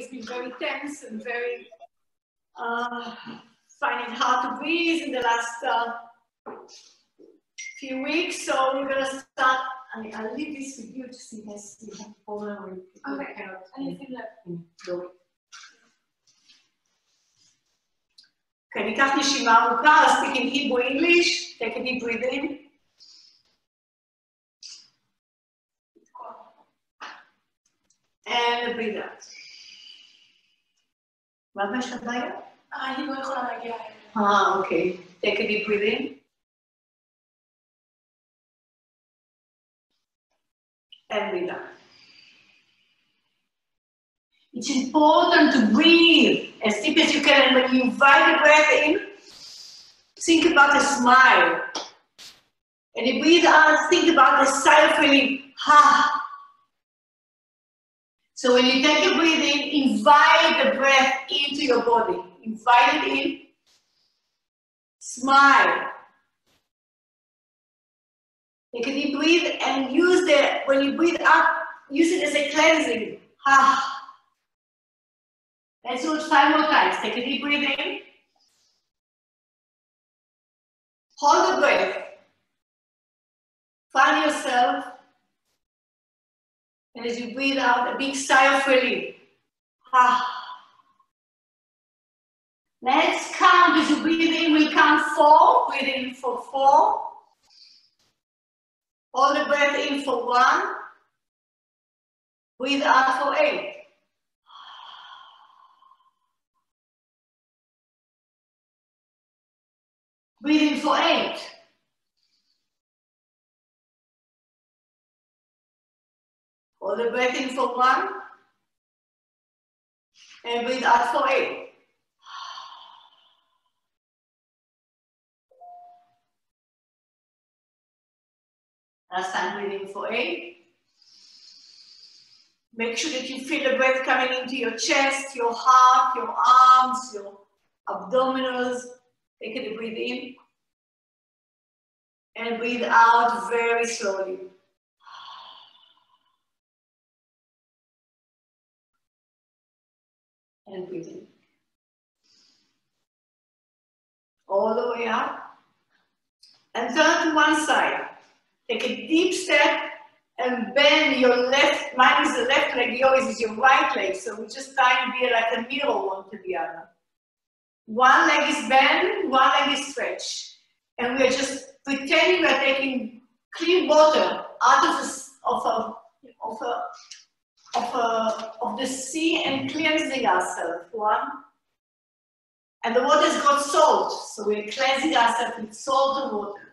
has been very tense and very finding it hard to breathe in the last few weeks. So we're going to start. I'll leave this with you just in case you have a problem or you cannot. Anything left? No. Okay, ניקח נשימה ארוכה, I'll speak in Hebrew English. Take a deep breath in. And breathe out. מה יש לך בעיה? אני לא יכולה להגיע. אוקיי. Take a deep breath in. And breathe out. It's important to breathe as deep as you can, and when you invite the breath in, think about a smile. And you breathe out, think about the sigh of relief. Ha. So when you take a breath in, invite the breath into your body. Invite it in. Smile. Take a deep breath and use when you breathe up, use it as a cleansing. Ha. Let's do it 5 more times. Take a deep breath in. Hold the breath. Find yourself. And as you breathe out, a big sigh of relief. Let's count. As you breathe in, we count 4. Breathe in for 4. Hold the breath in for 1. Breathe out for 8. Breathe in for 8. Hold the breath in for 1. And breathe out for 8. Last time, breathing for 8. Make sure that you feel the breath coming into your chest, your heart, your arms, your abdominals. Take a deep breath in. And breathe out very slowly. And breathe in. All the way up. And turn to one side. Take a deep step and bend your left. Mine is the left leg, yours is your right leg. So we just try and be like a mirror one to the other. One leg is bent, one leg is stretched. And we are just pretending we are taking clean water out of the sea and cleansing ourselves. 1. And the water's got salt, so we're cleansing ourselves with salt and water.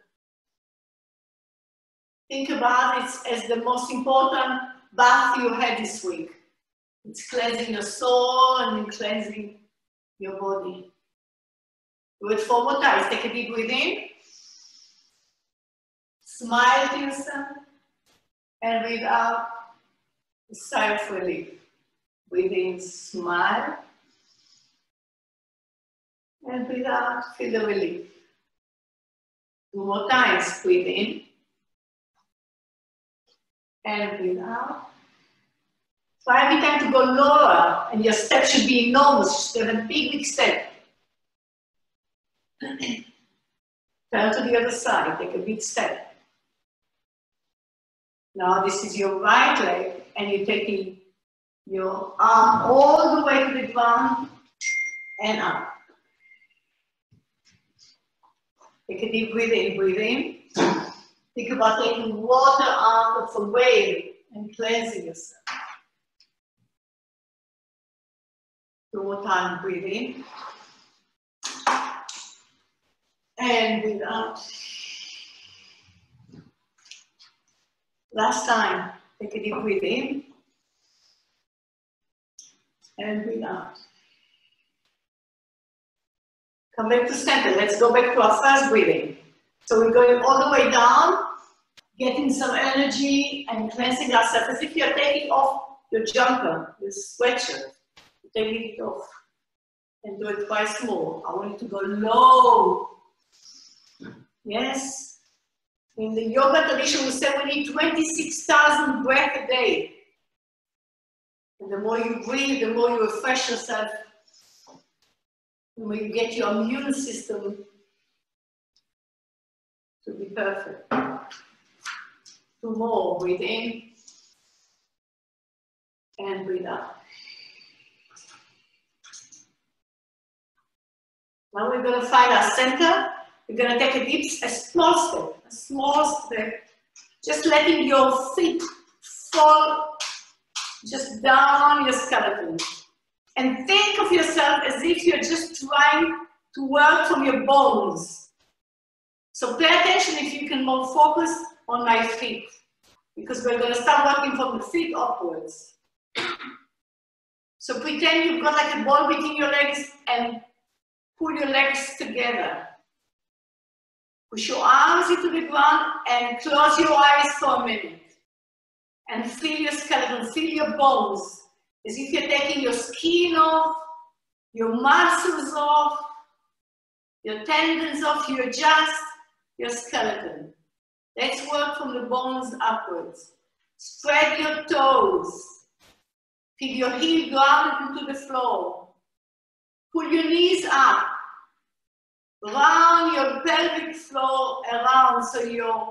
Think about it as the most important bath you had this week. It's cleansing your soul and cleansing your body. Do it 4 more times. Take a deep breath in. Smile to yourself. And breathe out. A sigh of relief. Breathe in, smile. And breathe out, feel the relief. 2 more times. Breathe in. And breathe out. Try every time to go lower, and your step should be enormous. You should have a big step. Turn to the other side, take a big step. Now this is your right leg, and you're taking your arm all the way to the ground and up. Take a deep breath in, breathe in. Think about taking water out of a wave and cleansing yourself. 2 more times, breathe in. And breathe out. Last time, take a deep breath in. And breathe out. Come back to center. Let's go back to our first breathing. So we're going all the way down, getting some energy and cleansing ourselves as if you're taking off your jumper, your sweatshirt. Taking it off. And do it twice more. I want you to go low. Yes. In the yoga tradition, we say we need 26,000 breaths a day. And the more you breathe, the more you refresh yourself, the more you get your immune system to be perfect. 2 more, breathe in and breathe out. Now we're going to find our center. We're going to take a small step, just letting your feet fall just down your skeleton. And think of yourself as if you're just trying to work from your bones. So pay attention if you can more focus on my feet, because we're going to start working from the feet upwards. So pretend you've got like a ball between your legs and pull your legs together. Push your arms into the ground and close your eyes for a minute. And feel your skeleton, feel your bones, as if you're taking your skin off, your muscles off, your tendons off, you adjust your skeleton. Let's work from the bones upwards. Spread your toes. Feel your heel grounded into the floor. Pull your knees up. Round your pelvic floor around so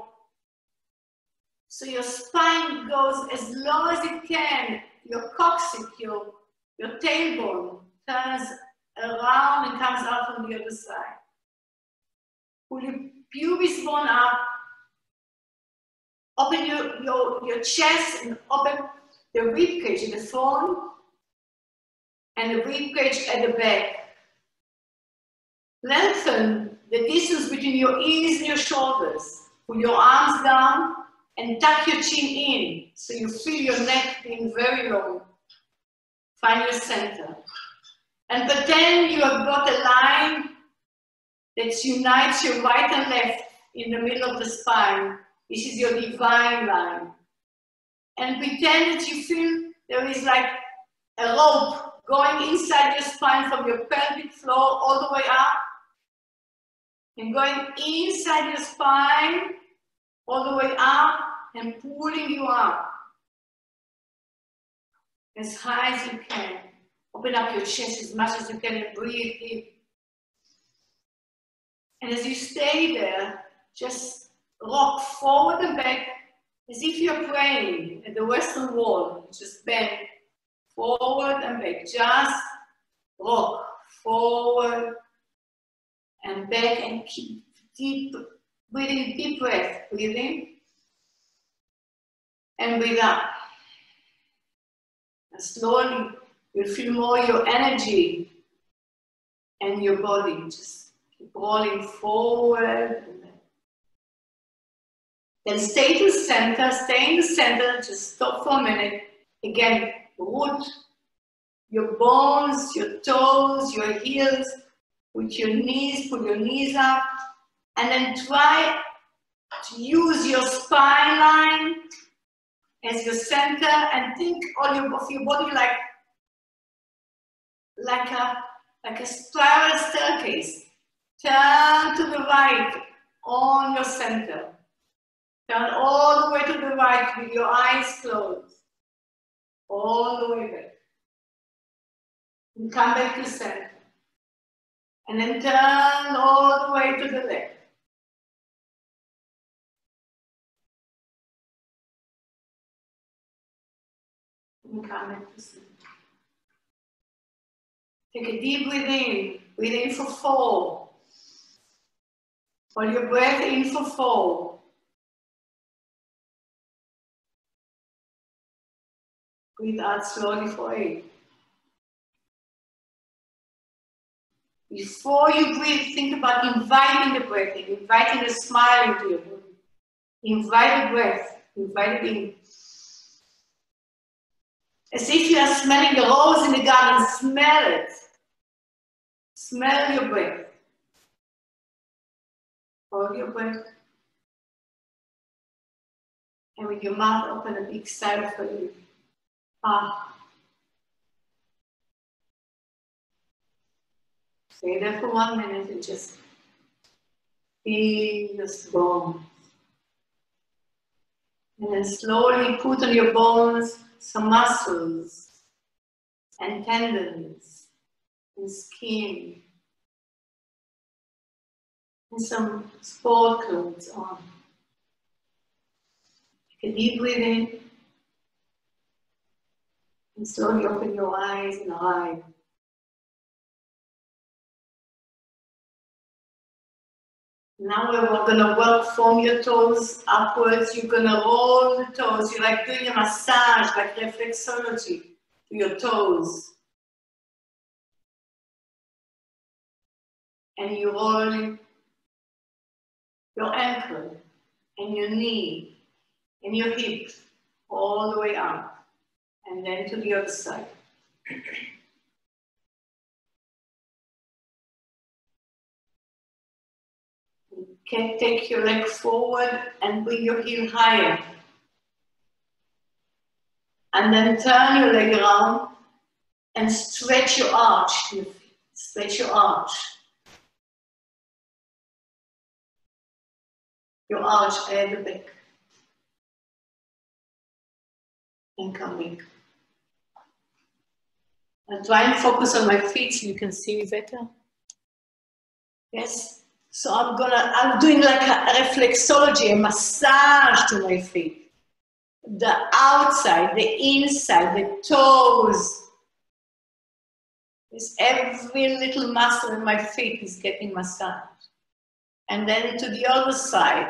your spine goes as low as it can. Your coccyx, your tailbone turns around and comes out from the other side. Pull your pubis bone up. Open your chest and open the rib cage in the front and the rib cage at the back. Lengthen the distance between your ears and your shoulders. Pull your arms down and tuck your chin in so you feel your neck being very long. Find your center. And pretend you have got a line that unites your right and left in the middle of the spine. This is your divine line. And pretend that you feel there is like a rope going inside your spine from your pelvic floor all the way up. And going inside your spine all the way up and pulling you up as high as you can. Open up your chest as much as you can and breathe deep. And as you stay there, just rock forward and back as if you're praying at the Western Wall. Just bend forward and back. Just rock forward and back and keep deep, breathing, deep breath. Breathe in and breathe out. And slowly you'll feel more your energy and your body. Just keep rolling forward and back. Then stay to center, stay in the center, just stop for a minute. Again, root your bones, your toes, your heels, with your knees, pull your knees up, and then try to use your spine line as your center and think of your body like a spiral staircase. Turn to the right on your center. Turn all the way to the right with your eyes closed. All the way back. And come back to center. And then turn all the way to the left. And come back to center. Take a deep breath in. Breathe in for 4. Hold your breath in for 4. Breathe out slowly for 8. Before you breathe, think about inviting the breath in, inviting a smile into your body. Invite the breath, invite it in. As if you are smelling the rose in the garden, smell it. Smell your breath. Hold your breath. And with your mouth open, a big sigh for you. Ah. Stay there for 1 minute and just feel the bones. And then slowly put on your bones some muscles and tendons and skin and some sport clothes on. Take a deep breath in and slowly open your eyes and hide. Now we're going to work from your toes upwards. You're going to roll the toes. You're like doing a massage, like reflexology to your toes. And you roll your ankle and your knee and your hip all the way up. And then to the other side. Okay, take your leg forward and bring your heel higher. And then turn your leg around and stretch your arch. Stretch your arch. Your arch at the back. And come in. And try and focus on my feet so you can see me better. Yes? So I'm doing like a reflexology, a massage to my feet. The outside, the inside, the toes. Yes, every little muscle in my feet is getting massaged. And then to the other side.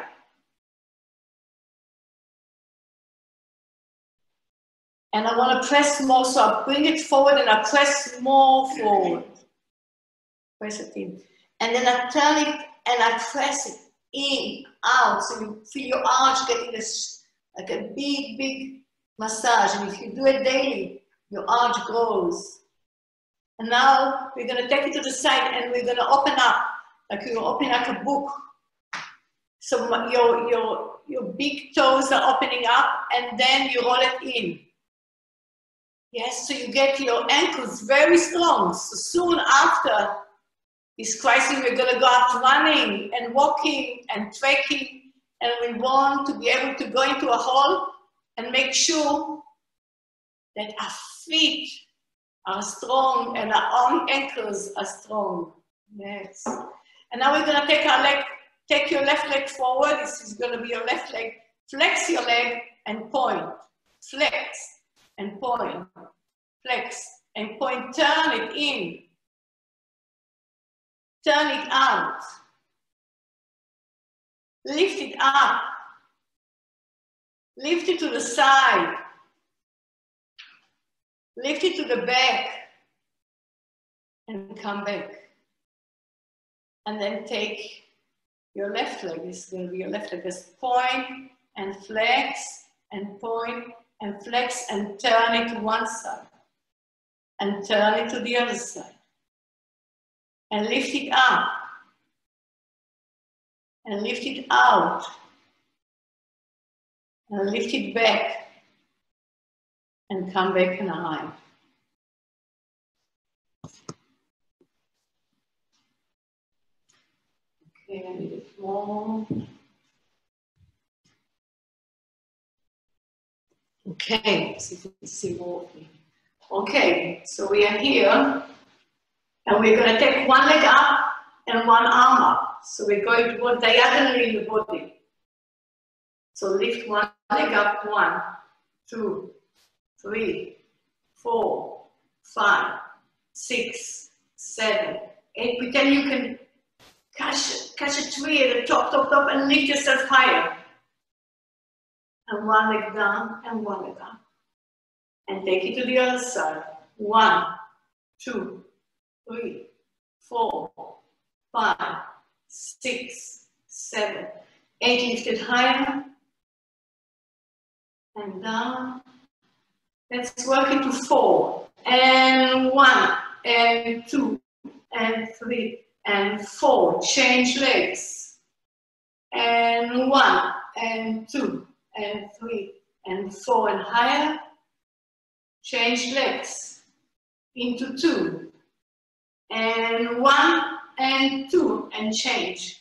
And I want to press more, so I bring it forward and I press more forward. Press it in. And then I turn it and I press it in, out, so you feel your arch getting this, like a big, big massage. And if you do it daily, your arch grows. And now we're going to take it to the side and we're going to open up, like you're opening up a book. So your big toes are opening up and then you roll it in. Yes, so you get your ankles very strong. So soon after this crisis, we're going to go out running and walking and trekking, and we want to be able to go into a hall and make sure that our feet are strong and our own ankles are strong. Yes. And now we're going to take our leg, take your left leg forward. This is going to be your left leg. Flex your leg and point. Flex and point. Flex and point. Turn it in. Turn it out. Lift it up. Lift it to the side. Lift it to the back. And come back. And then take your left leg. This is going to be your left leg. Just point and flex and point and flex and turn it to one side. And turn it to the other side. And lift it up. And lift it out. And lift it back. And come back and hide. Okay, a little bit more. Okay, so you can see more of me. Okay, so we are here. And we're going to take one leg up and one arm up. So we're going to go diagonally in the body. So lift one leg up, 1, 2, 3, 4, 5, 6, 7, 8. Pretend you can catch a tree at the top, and lift yourself higher. And one leg down and one leg up. And take it to the other side. 1, 2, 3, 4, 5, 6, 7, 8. Lift it higher. And down. Let's work it to 4. And 1, and 2, and 3, and 4. Change legs. And 1, and 2, and 3, and 4. And higher. Change legs. Into 2. And 1, and 2, and change.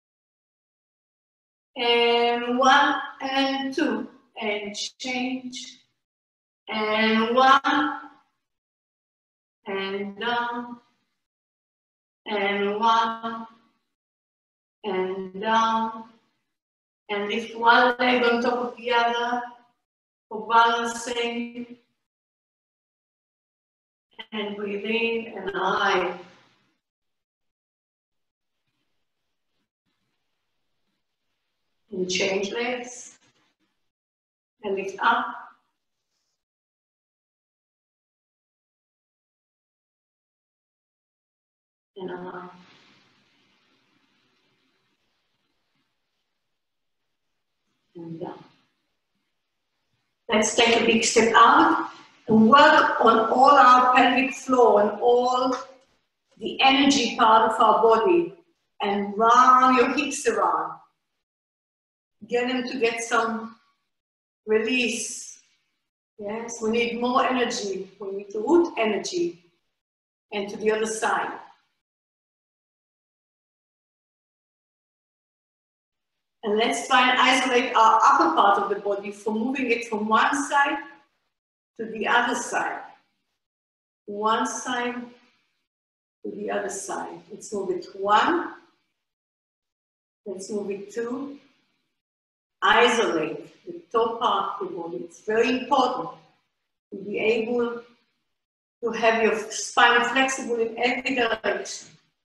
And 1, and 2, and change. And 1, and down, and 1, and down, and lift one leg on top of the other for balancing, and breathe in and out. And change legs, and lift up, and up. And down. Let's take a big step out and work on all our pelvic floor and all the energy part of our body, and round your hips around. Get them to get some release. Yes, we need more energy. We need to root energy. And to the other side. And let's try and isolate our upper part of the body from moving it from one side to the other side. One side to the other side. Let's move it 1. Let's move it 2. Isolate the top part of the body. It's very important to be able to have your spine flexible in every direction.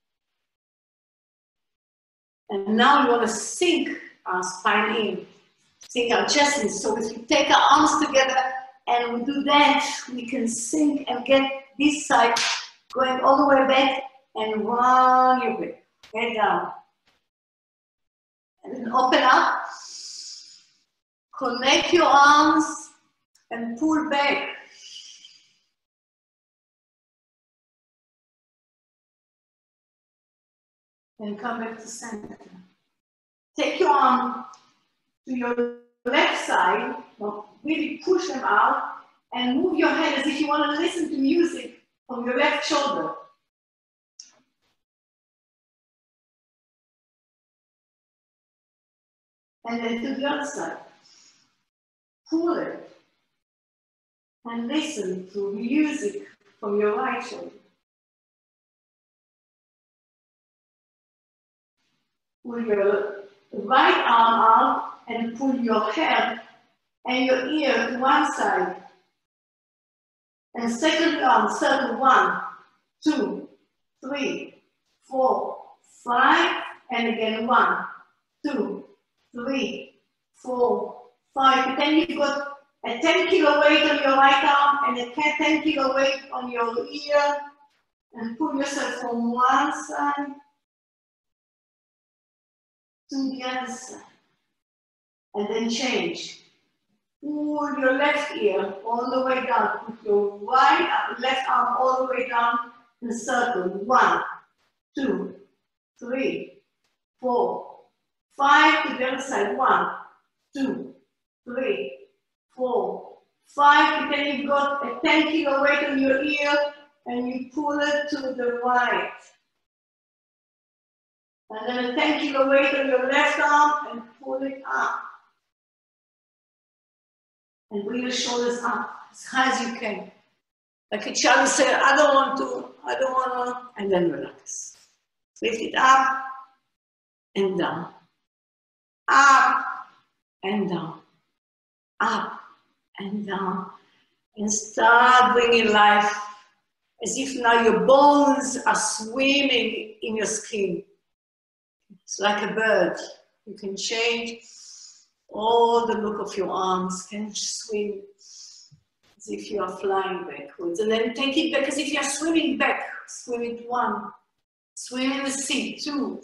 And now we want to sink our spine in, sink our chest in. So if we take our arms together and we do that, we can sink and get this side going all the way back and round your back, head down. And then open up, connect your arms and pull back. And come back to center. Take your arm to your left side, really push them out, and move your head as if you want to listen to music from your left shoulder. And then to the other side. Pull it. And listen to music from your right shoulder. Pull your right arm out and pull your head and your ear to one side. And second arm, circle 1, 2, 3, 4, 5, and again 1, 2, 3, 4, 5. But then you've got a 10 kilo weight on your right arm and a 10 kilo weight on your ear. And pull yourself from one side to the other side, and then change. Pull your left ear all the way down. Put your left arm all the way down and circle. 1, 2, 3, 4, 5 to the other side. 1, 2, 3, 4, 5. And then you've got a 10 kilo weight on your ear and you pull it to the right. And then a 10 kilo weight on your left arm and pull it up. And bring your shoulders up as high as you can. Like a child said, I don't want to, and then relax. Lift it up and down. Up and down. Up and down. And start bringing life as if now your bones are swimming in your skin. It's like a bird. You can change all the look of your arms, can swim as if you are flying backwards. And then take it back as if you are swimming back. Swim it 1. Swim in the sea 2.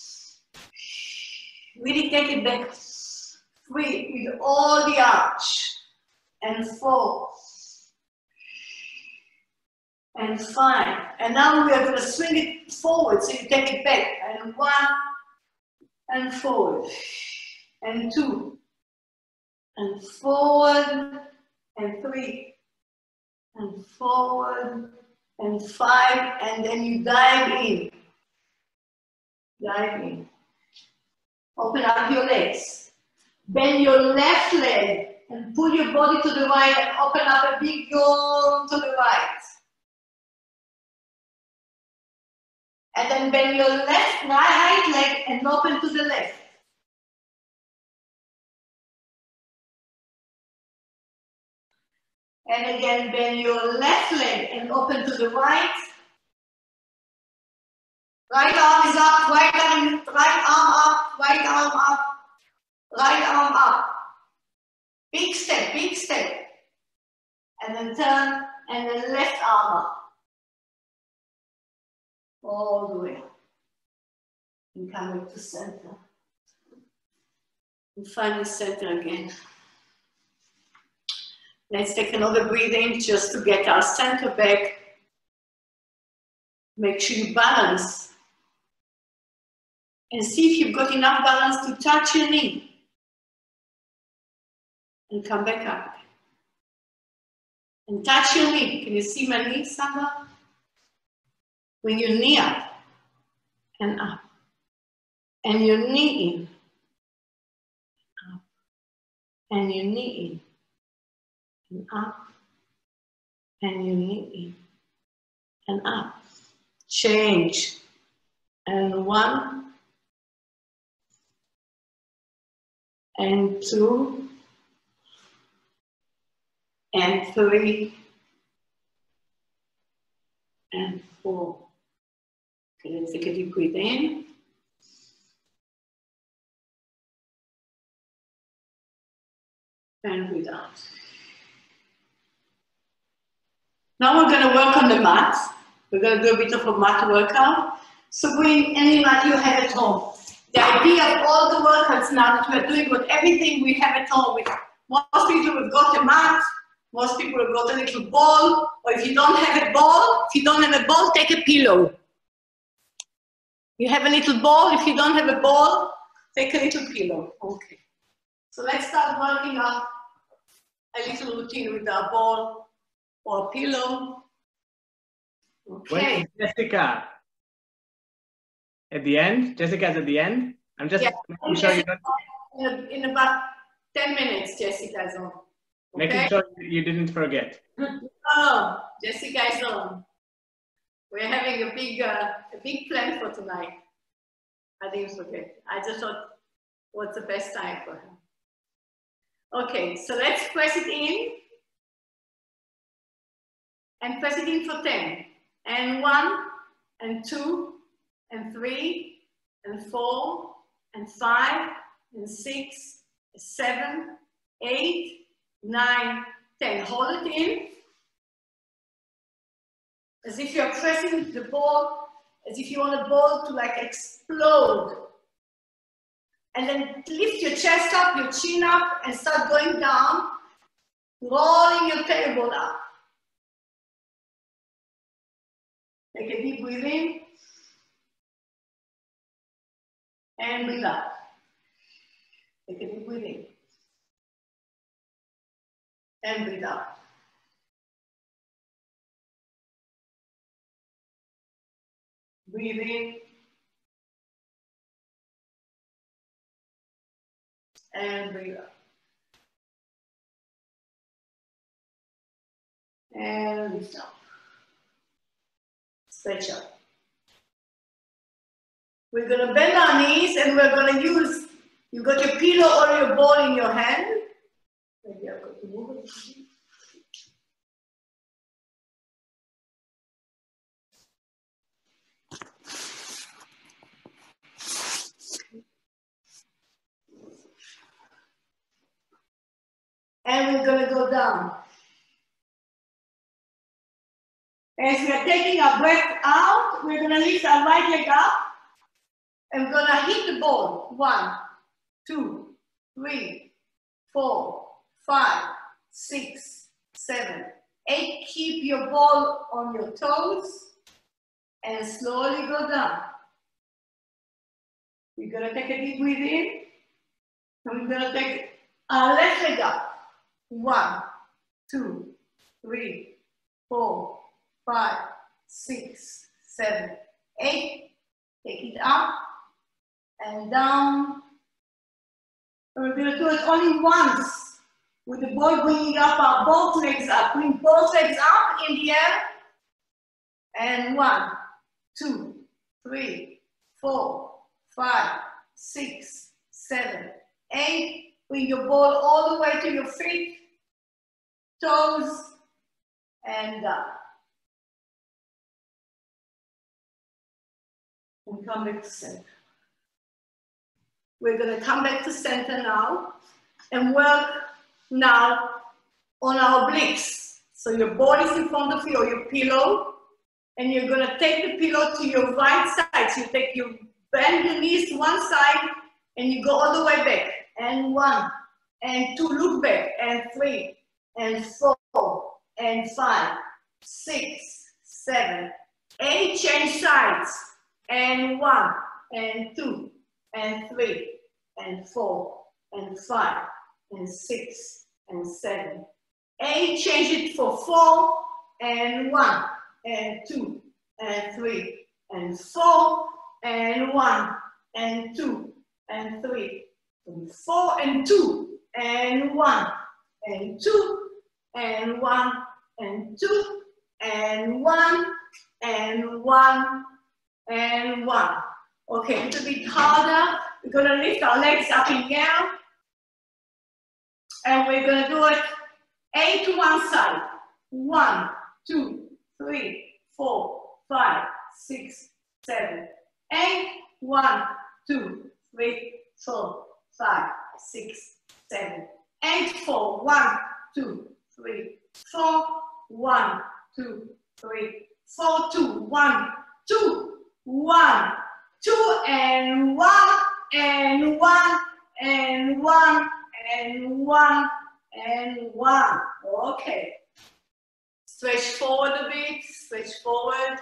Really take it back 3 with all the arch. And 4. And 5. And now we are going to swing it forward, so you take it back. And 1. And forward, and 2, and forward, and 3, and forward, and 5, and then you dive in. Dive in. Open up your legs. Bend your left leg and pull your body to the right and open up a big yawn to the right. And then bend your right leg and open to the left. And again, bend your left leg and open to the right. Right arm is up, right arm up, right arm up, right arm up. Big step, big step. And then turn, and then left arm up. All the way. And coming to center. And find the center again. Let's take another breathe in just to get our center back. Make sure you balance. And see if you've got enough balance to touch your knee. And come back up. And touch your knee. Can you see my knee, Sandra? Bring your knee up and up. And your knee in. Up. And your knee in. And up. And your knee in. And up. Change. And 1. And 2. And 3. And 4. Okay, let's take a deep breath in. And breathe out. Now we're going to work on the mat. We're going to do a bit of a mat workout. So bring any mat you have at home. The idea of all the workouts now that we're doing with everything we have at home. Most people have got a mat. Most people have got a little ball. Or if you don't have a ball, take a pillow. You have a little ball. If you don't have a ball, take a little pillow. Okay. So let's start working on a little routine with our ball or pillow. Okay. Wait, Jessica. At the end? Jessica's at the end? I'm just making sure you don't... In about 10 minutes, Jessica's on. Okay? Making sure you didn't forget. Oh, Jessica is on. We're having a big plan for tonight. I didn't forget. I just thought, what's the best time for her? Okay, so let's press it in. And press it in for 10. And 1, and 2, and 3, and 4, and 5, and 6, 7, 8, 9, 10. Hold it in. As if you're pressing the ball, as if you want the ball to like explode. And then lift your chest up, your chin up, and start going down, rolling your tailbone up. Take a deep breath in. And breathe out. Take a deep breath in. And breathe out. Breathe in. And breathe out. And lift up. Stretch up. We're going to bend our knees and we're going to use, you got your pillow or your ball in your hand. Maybe I've got to move it. And we're going to go down. As we are taking our breath out, we're going to lift our right leg up and we're going to hit the ball. 1, 2, 3, 4, 5, 6, 7, 8. Keep your ball on your toes and slowly go down. We're going to take a deep breath in and we're going to take our left leg up. 1, 2, 3, 4, 5, 6, 7, 8. Take it up and down. And we're going to do it only once with the ball bringing up our both legs up. Bring both legs up in the air. And 1, 2, 3, 4, 5, 6, 7, 8. Bring your ball all the way to your feet, toes, and up. And come back to center. We're going to come back to center now and work now on our obliques. So your ball is in front of you or your pillow, and you're going to take the pillow to your right side. So you bend your knees to one side and you go all the way back. And 1 and 2, look back, and 3 and 4 and 5, 6, 7, 8, change sides, and 1 and 2 and 3 and 4 and 5 and 6 and 7, 8, change it for 4 and 1 and 2 and 3 and 4 and 1 and 2 and 3 and 4 and 2 and 1 and 2 and 1 and 2 and 1 and 1 and 1. Okay, a little bit harder. We're going to lift our legs up in the air. And we're going to do it 8 to one side. 1, 2, 3, 4, 5, 6, 7, 8. 1, 2, 3, 4, 5, 6, 7, 8. 4, 1, 2, 3, 4, 1, 2, 3, 4, 2, 1, 2, 1, 2, and 1, and 1, and 1, and 1, and 1. Okay. Stretch forward a bit, stretch forward.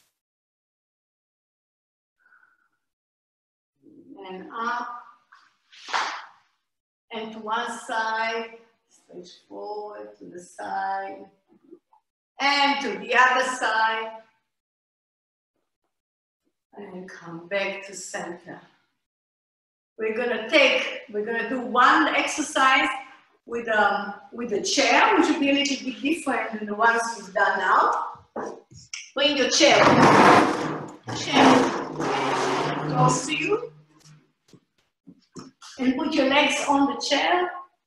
And up. And to one side, stretch forward to the side. And to the other side. And come back to center. We're gonna do one exercise with the chair, which will be a little bit different than the ones we've done now. Bring your chair close to you. And put your legs on the chair.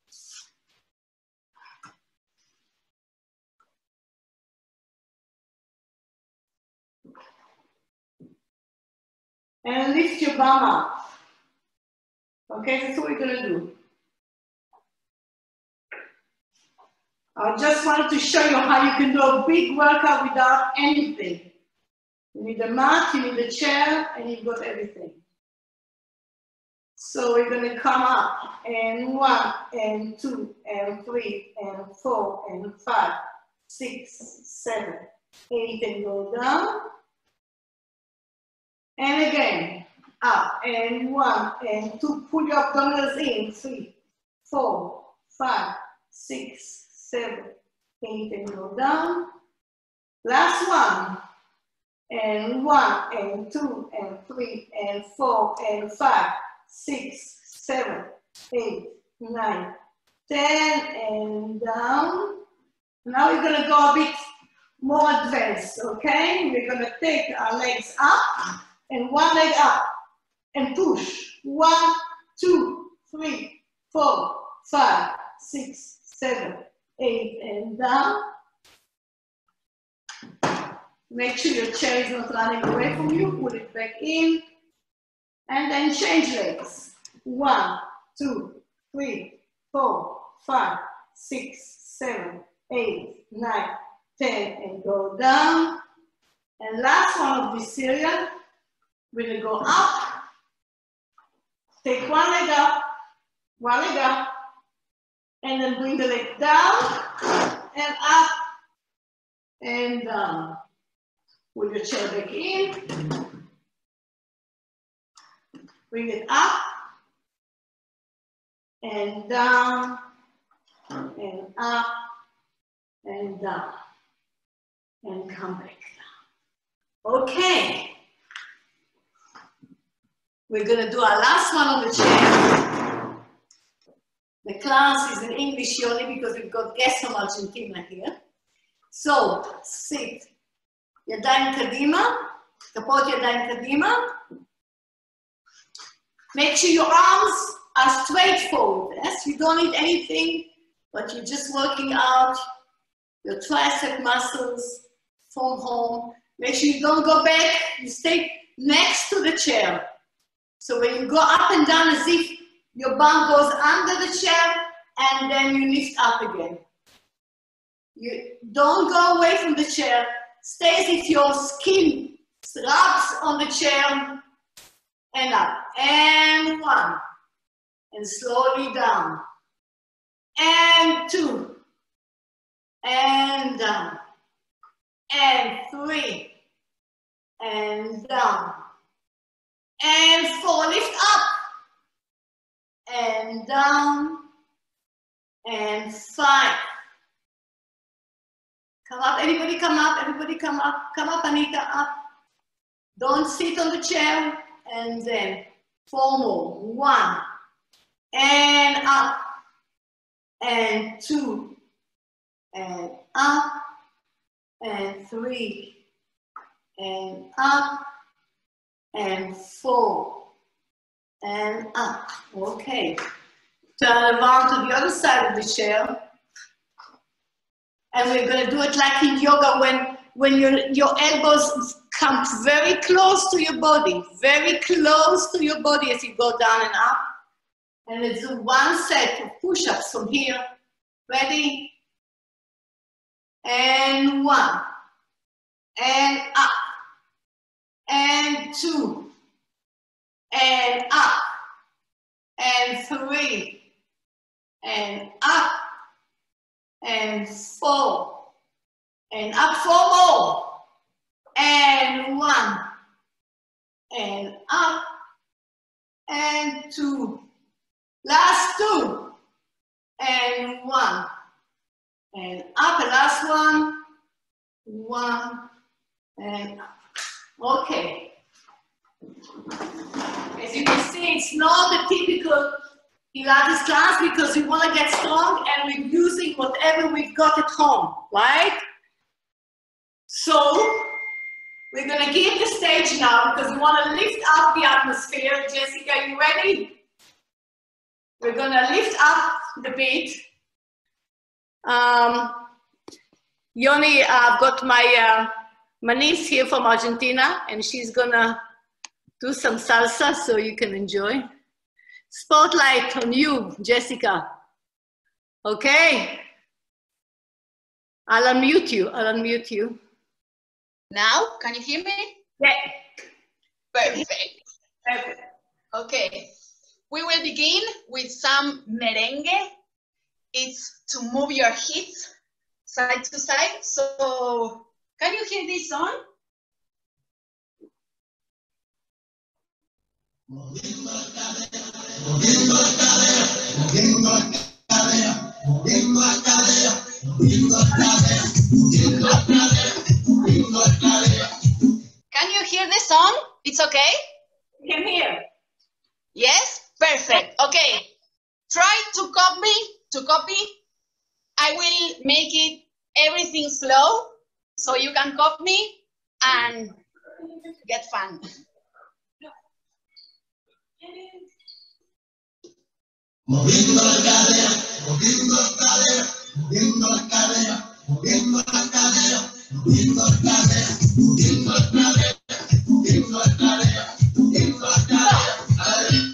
And lift your bum up. Okay, that's what we're gonna do. I just wanted to show you how you can do a big workout without anything. You need a mat, you need a chair, and you've got everything. So we're gonna come up, and 1, and 2, and 3, and 4, and 5, 6, 7, 8, and go down. And again, up, and 1, and 2, pull your abdominals in, 3, 4, 5, 6, 7, 8, and go down. Last one, and 1, and 2, and 3, and 4, and 5, 6, 7, 8, 9, 10, and down. Now we're gonna go a bit more advanced, okay? We're gonna take our legs up, and one leg up, and push. 1, 2, 3, 4, 5, 6, 7, 8, and down. Make sure your chair is not running away from you. Put it back in. And then change legs. 1, 2, 3, 4, 5, 6, 7, 8, 9, 10, and go down. And last one of this serial, we're gonna go up. Take one leg up, and then bring the leg down, and up, and down. Put your chair back in. Bring it up, and down, and up, and down, and come back down. Okay. We're gonna do our last one on the chair. The class is in English only because we've got guests from Argentina here. So, sit. ידיים קדימה, כפות ידיים קדימה. Make sure your arms are straight forward. Yes, you don't need anything, but you're just working out your tricep muscles from home. Make sure you don't go back. You stay next to the chair. So when you go up and down as if your bum goes under the chair and then you lift up again. You don't go away from the chair. Stay as if your skin rubs on the chair and up. And 1. And slowly down. And 2. And down. And 3. And down. And 4. Lift up. And down. And 5. Come up, everybody come up, everybody come up. Come up, Anita, up. Don't sit on the chair. And then 4 more. 1. And up. And 2. And up. And 3. And up. And 4. And up. Okay. Turn around to the other side of the chair. And we're going to do it like in yoga when your elbows come very close to your body, very close to your body as you go down and up. And let's do 1 set of push-ups from here. Ready? And 1. And up. And 2. And up. And 3. And up. And 4. And up 4 more. And 1. And up. And 2. Last 2. And 1. And up. And last 1. 1. And up. Okay. As you can see, it's not a typical Pilates class because we want to get strong and we're using whatever we've got at home, right? So we're going to give the stage now because we want to lift up the atmosphere. Jessica, are you ready? We're going to lift up the beat. Yoni, I've got my niece here from Argentina and she's going to do some salsa so you can enjoy. Spotlight on you, Jessica. Okay. I'll unmute you. Now, can you hear me? Yeah. Perfect. Okay. We will begin with some merengue. It's to move your hips side to side. So, can you hear this song? Moviendo la cadera, moviendo la cadera, moviendo la cadera, moviendo la cadera, moviendo la cadera, moviendo la cadera, moviendo la cadera. Can you hear the song? It's okay? You can hear. Yes? Perfect. Okay. Try to copy. I will make it everything slow so you can copy me and get fun. Moviendo la cadera, moviendo la cadera, moviendo la cadera, moviendo la cadera, moviendo la cadera, moviendo la cadera, moviendo la cadera, moviendo la cadera.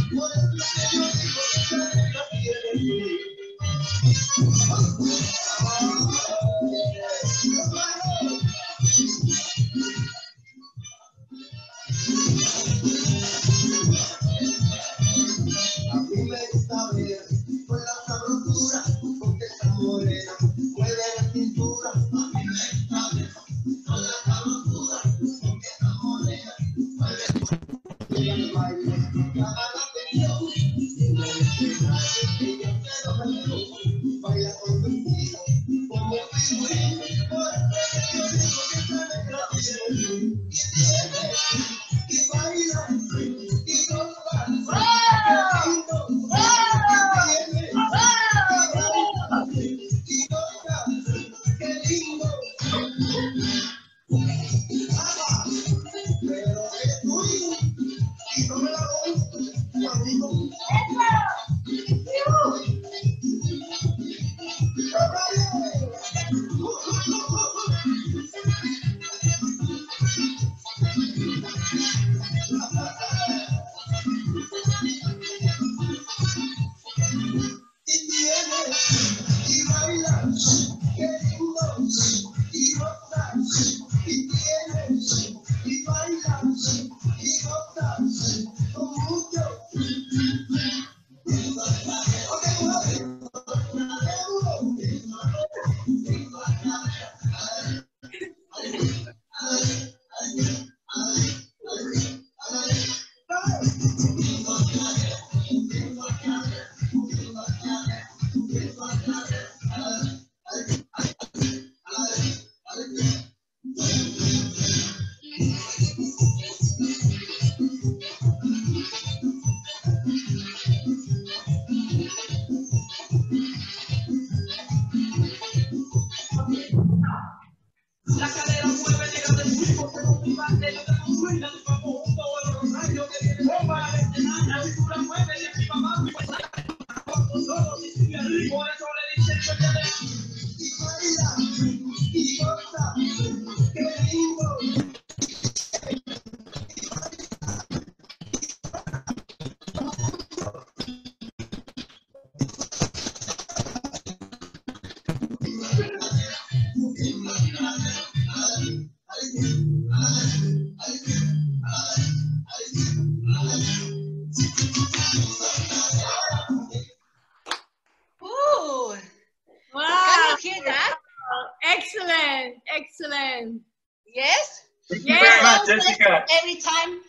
Excellent. Yes? Thank you very much, Don't Jessica. Every time,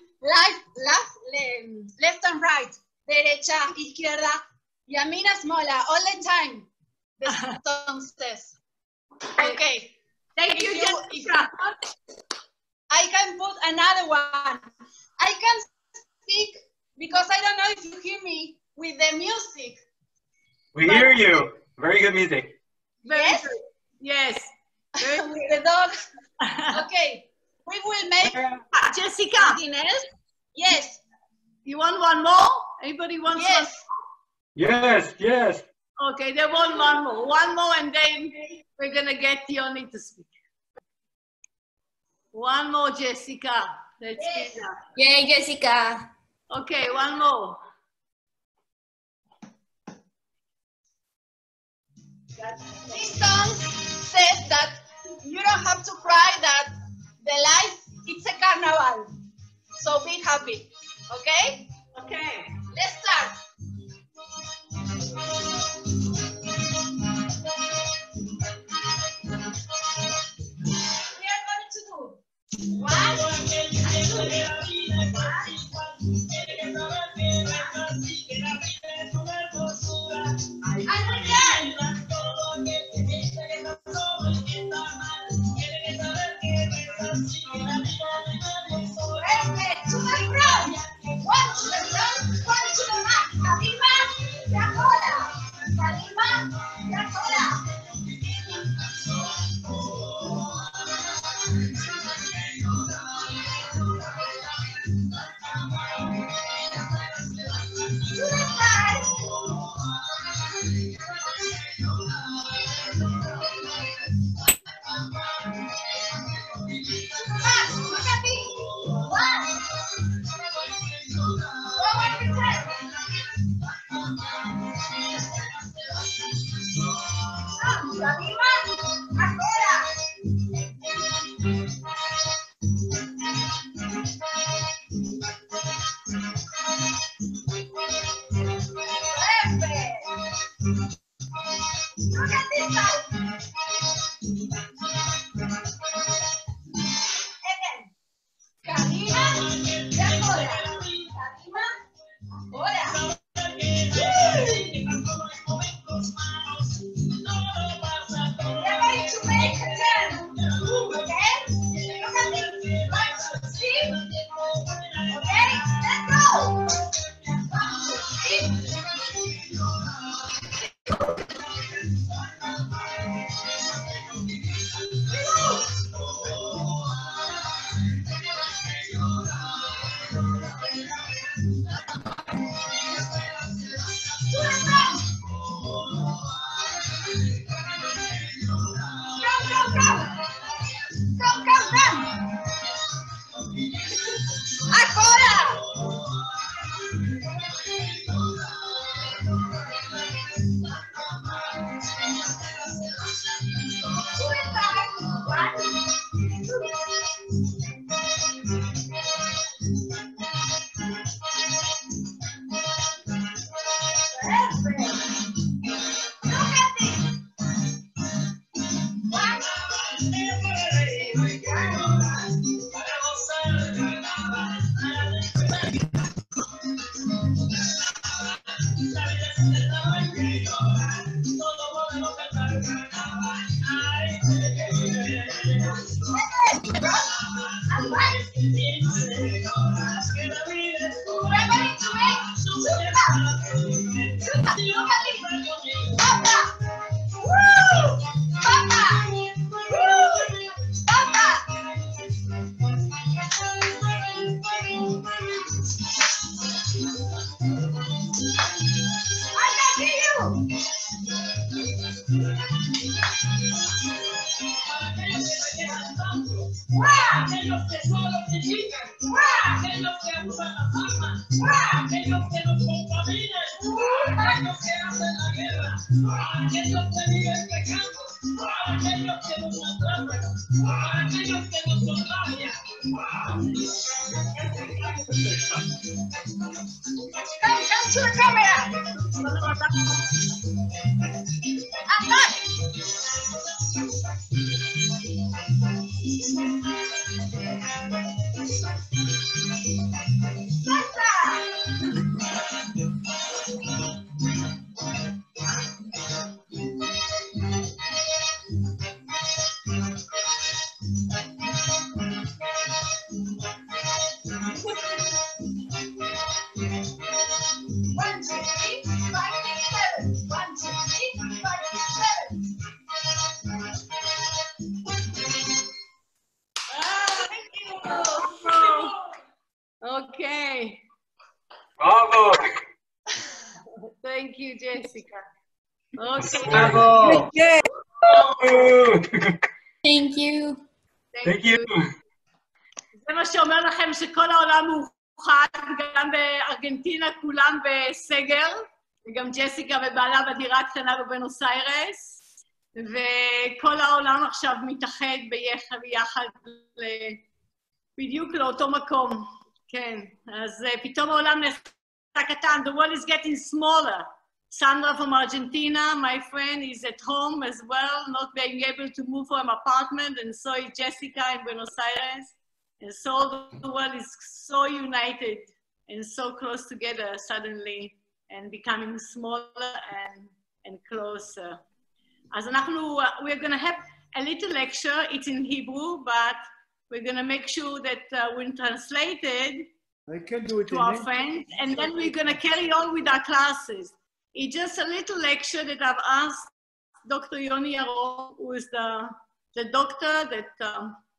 left and right, derecha, izquierda, Yamina Smola, all the time. Entonces, okay. Thank you, Jessica. I can put another one. I can speak because I don't know if you hear me with the music. We hear you. Very good music. Yes? Yes. With the dog. Okay. We will make Jessica. something else. Yes. You want one more? Anybody wants one? Yes, yes. Okay, they want one more. One more and then we're going to get Tioni to speak. One more, Jessica. Let's Yes. get that. Yay, Jessica. Okay, one more. This song says that you don't have to cry, that the life, it's a carnival. So be happy. Okay? Okay. Let's start. We are going to do 1, 2, and again. To the front. One to the front, one to the right. Aquellos que solo critican, aquellos que usan la fama, aquellos que nos contaminan, aquellos que hacen la guerra, aquellos que viven pecando, aquellos que nos maltratan, aquellos que nos contagian. Come to the camera. Okay. Bravo. Thank you, Jessica. Okay. Bravo. Thank you. Thank you. זה מה שאומר לכם שכל העולם מאוחד, גם בארגנטינה כולם בסגר, וגם ג'סיקה ובעלה בדירה קטנה בבונוס איירס, וכל העולם עכשיו מתאחד ביחד בדיוק לאותו מקום. כן, אז פתאום העולם נעשה קטן. The world is getting smaller. Sandra from Argentina, my friend, is at home as well, not being able to move from apartment, and so is Jessica in Buenos Aires. And so the world is so united and so close together suddenly, and becoming smaller and closer. As we're going to have a little lecture. It's in Hebrew, but we're going to make sure that when translated I can do it to in our English. friends, and then we're going to carry on with our classes. It's just a little lecture that I've asked Dr. Yoni Yaron, who is the doctor that